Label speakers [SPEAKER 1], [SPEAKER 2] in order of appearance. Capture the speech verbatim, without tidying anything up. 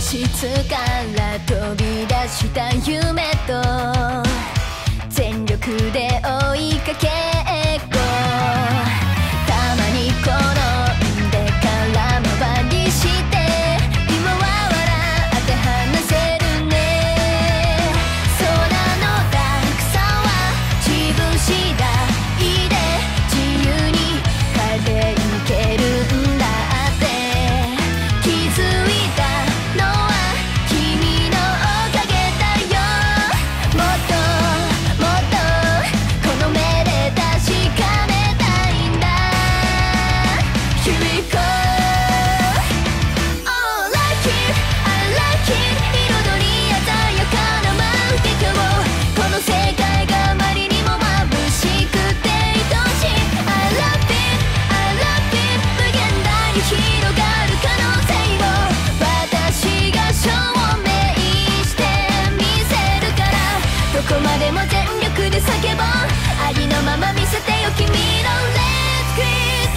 [SPEAKER 1] 室から飛び出した夢と全力で追いかけっこ、たまに転んでから回りして今は笑って話せるね。空の落差は自分次第で自由に変えていけるんだって気づいたのは君のおかげだよ。もっともっとこの目で確かめたいんだ。 Here we go Oh like it I like it 彩り鮮やかな万華鏡、この世界があまりにも眩しくて愛しい I love it I love it 無限大に広がる可能性を私が証明してみせるから、どこまでも全力で叫ぼう、ありのまま見せてよ君の Let's quit